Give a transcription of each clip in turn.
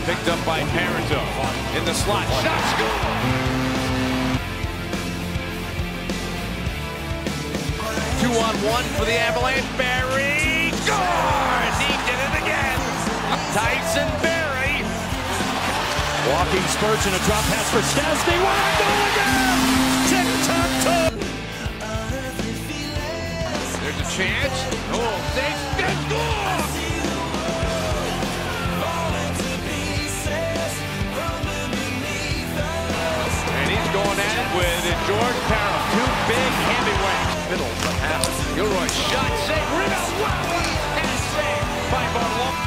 Picked up by Parento. In the slot. Shot, score! 2-on-1 for the Avalanche. Barry scores! He did it again. Tyson Barry. Walking spurts and a drop pass for Stastny. What a goal again! Tic-tac-toe. There's a chance. Oh, safe. Good score! And he's going at it with George Parham. Two big heavyweights. Middle of half. Gilroy shot, save, rebound. Wow! Pass save by Barlow.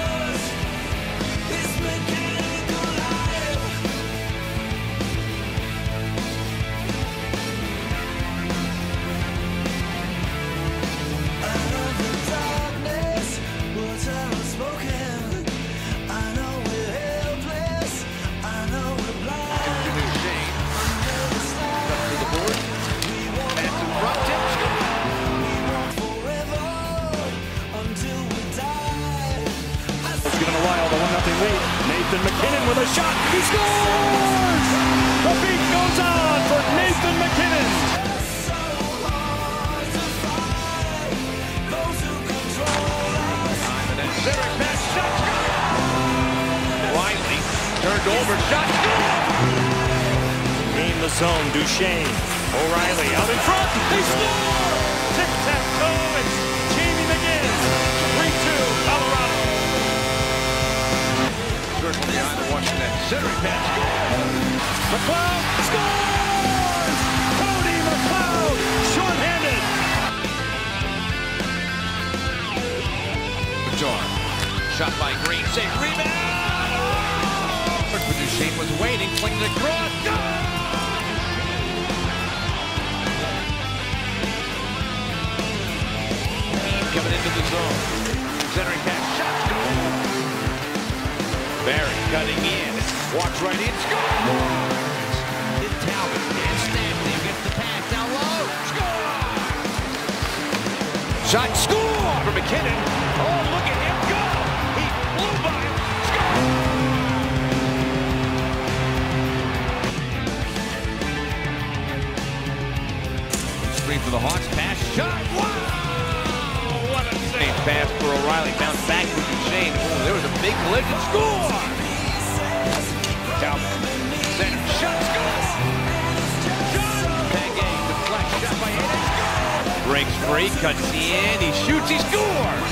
Given a while, the 1-0 lead. Nathan MacKinnon with a shot. He scores! The beat goes on for Nathan MacKinnon. And then Zurich pass, shot, score! Riley turned over, shot, score! In the zone, Duchesne. O'Reilly out in front. They score! Tic-tac-toe. It's Jamie McGinn. 3-2, Colorado. Circle behind the Washington. Centering pass. McLeod scores! Cody McLeod, short-handed. John. Shot by Green. Save. Rebound! Duchesne was waiting. Flings it across. Coming into the zone. Centering pass. Shot. Barry cutting in. Walks right in. Scores! In Talbot and Stanley gets the pass down low. Score! Shot. Score! For MacKinnon. Oh, look at him go! He flew by him. Score! Screen for the Hawks. Pass. Shot. Wow! What a save. Pass for O'Reilly. Bounce back with Duchesne. Oh, there was a big collision. Score! Talbot. Center. Shot. Score! Pegay deflect. Shot by Hayden. Score! Breaks free. Cuts in. He shoots. He scores!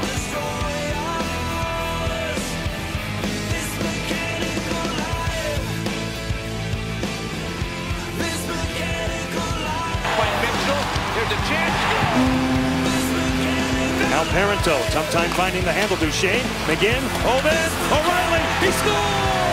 By Mitchell. There's a chance. Now Parento, tough time finding the handle. Duchesne, McGinn, Oben, O'Reilly, he scores!